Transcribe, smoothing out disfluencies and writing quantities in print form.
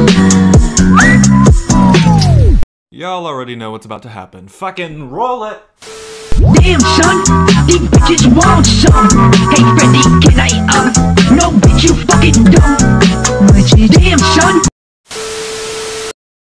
Y'all already know what's about to happen. Fucking roll it! Damn son, these bitches want some. Hey Freddy,